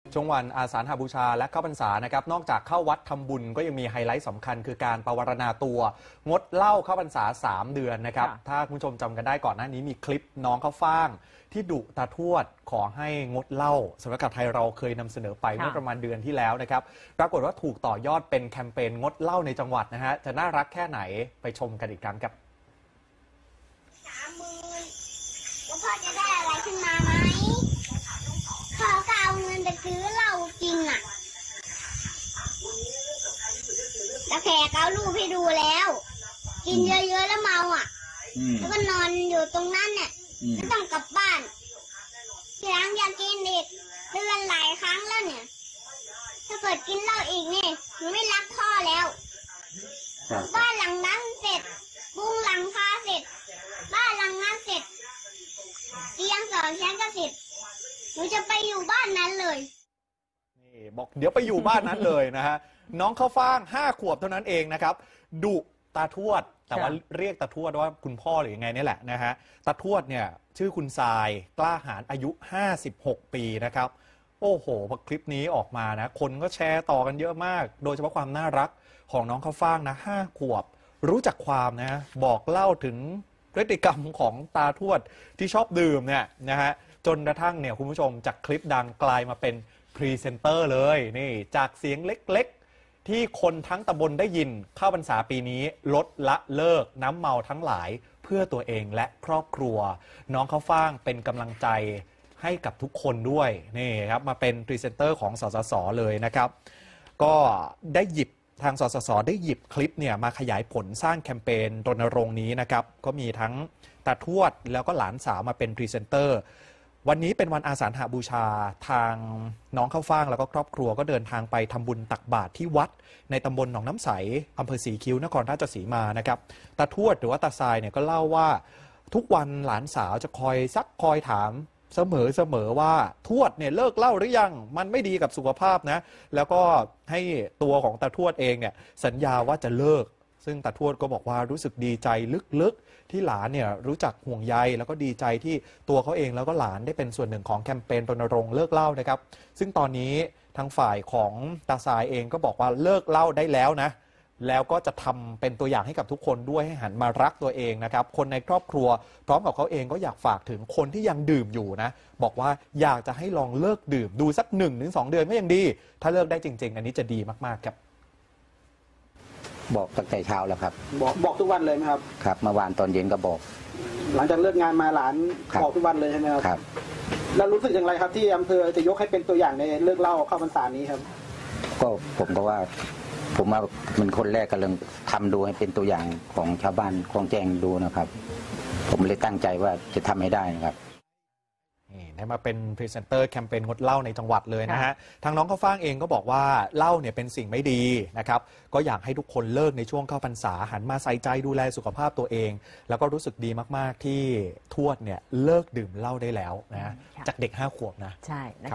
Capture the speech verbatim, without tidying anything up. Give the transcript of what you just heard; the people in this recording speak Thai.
ช่วงวันอาสาฬหบูชาและเข้าพรรษานะครับนอกจากเข้าวัดทำบุญก็ยังมีไฮไลท์สำคัญคือการปวารณาตัวงดเหล้าเข้าพรรษาสามเดือนนะครับถ้าคุณผู้ชมจำกันได้ก่อนหน้านี้มีคลิปน้องข้าวฟ่างที่ดุตาทวดขอให้งดเหล้าสำนักข่าวไทยเราเคยนำเสนอไปเมื่อประมาณเดือนที่แล้วนะครับปรากฏว่าถูกต่อยอดเป็นแคมเปญงดเหล้าในจังหวัดนะฮะจะน่ารักแค่ไหนไปชมกันอีกครั้งครับสามหมื่นแล้วพ่อจะได้อะไรขึ้นมาไหมพ่อก็เอาเงินไปซื้อเหล้ากินอ่ะแล้วแขกเอาลูกให้ดูแล้วกินเยอะๆแล้วเมาอ่ะแล้วก็นอนอยู่ตรงนั้นเนี่ยไม่ต้องกลับบ้านทีหลังอยากกินอีกเตือนหลายครั้งแล้วเนี่ยถ้าเกิดกินเหล้าอีกนี่หนูไม่รักพ่อแล้วบ้านหลังนั้นเสร็จปุ้งหลังคาเสร็จบ้านหลังนั้นเสร็จเตียงสองชั้นก็เสร็จหนูจะไปอยู่บ้านนั้นเลยนี่บอกเดี๋ยวไปอยู่บ้านนั้นเลยนะฮะน้องข้าวฟ่างห้าขวบเท่านั้นเองนะครับดุตาทวดแต่ว่าเรียกตาทวดว่าคุณพ่อหรือยังไงนี่แหละนะฮะตาทวดเนี่ยชื่อคุณทรายกล้าหาญอายุห้าสิบหกปีนะครับโอ้โหพอคลิปนี้ออกมานะคนก็แชร์ต่อกันเยอะมากโดยเฉพาะความน่ารักของน้องข้าวฟ่างนะห้าขวบรู้จักความนะบอกเล่าถึงพฤติกรรมของตาทวดที่ชอบดื่มเนี่ยนะฮะจนกระทั่งเนี่ยคุณผู้ชมจากคลิปดังกลายมาเป็นพรีเซนเตอร์เลยนี่จากเสียงเล็กๆที่คนทั้งตำบลได้ยินเข้าพรรษาปีนี้ลดละเลิกน้ำเมาทั้งหลายเพื่อตัวเองและครอบครัวน้องข้าวฟ่างเป็นกำลังใจให้กับทุกคนด้วยนี่ครับมาเป็นพรีเซนเตอร์ของสสสเลยนะครับก็ได้หยิบทางสสสได้หยิบคลิปเนี่ยมาขยายผลสร้างแคมเปญรณรงค์นี้นะครับก็มีทั้งตาทวดแล้วก็หลานสาวมาเป็นพรีเซนเตอร์วันนี้เป็นวันอาสาฬหบูชาทางน้องข้าวฟ่างแล้วก็ครอบครัวก็เดินทางไปทำบุญตักบาตรที่วัดในตำบลหนองน้ำใสอำเภอศรีคิ้วนครราชสีมานะครับตาทวดหรือว่าตาทรายเนี่ยก็เล่าว่าทุกวันหลานสาวจะคอยซักคอยถามเสมอเสมอว่าทวดเนี่ยเลิกเหล้าหรือยังมันไม่ดีกับสุขภาพนะแล้วก็ให้ตัวของตาทวดเองเนี่ยสัญญาว่าจะเลิกซึ่งตาทวดก็บอกว่ารู้สึกดีใจลึกๆที่หลานเนี่ยรู้จักห่วงใยแล้วก็ดีใจที่ตัวเขาเองแล้วก็หลานได้เป็นส่วนหนึ่งของแคมเปญรณรงค์เลิกเหล้านะครับซึ่งตอนนี้ทางฝ่ายของตาทรายเองก็บอกว่าเลิกเหล้าได้แล้วนะแล้วก็จะทำเป็นตัวอย่างให้กับทุกคนด้วยให้หันมารักตัวเองนะครับคนในครอบครัวพร้อมกับเขาเองก็อยากฝากถึงคนที่ยังดื่มอยู่นะบอกว่าอยากจะให้ลองเลิกดื่มดูสักหนึ่งถึงสองเดือนก็ยังดีถ้าเลิกได้จริงๆอันนี้จะดีมากๆครับบอกตั้งแต่เช้าแล้วครับบอกบอกทุกวันเลยไหมครับครับเมื่อวานตอนเย็นก็บอกหลังจากเลิกงานมาหลานบอกทุกวันเลยใช่ไหมครับครับแล้วรู้สึกอย่างไรครับที่อำเภอจะยกให้เป็นตัวอย่างในเลิกเหล้าเข้าพรรษานี้ครับก็ผมก็ว่าผมว่าเป็นคนแรกกำลังทำดูให้เป็นตัวอย่างของชาวบ้านคลองแจ้งดูนะครับผมเลยตั้งใจว่าจะทำให้ได้นะครับนี่ได้มาเป็นพรีเซนเตอร์แคมเปญงดเหล้าในจังหวัดเลยนะฮะทางน้องข้าวฟ่างเองก็บอกว่าเหล้าเนี่ยเป็นสิ่งไม่ดีนะครับก็อยากให้ทุกคนเลิกในช่วงเข้าพรรษาหันมาใส่ใจดูแลสุขภาพตัวเองแล้วก็รู้สึกดีมากๆที่ทวดเนี่ยเลิกดื่มเหล้าได้แล้วนะจากเด็กห้าขวบนะใช่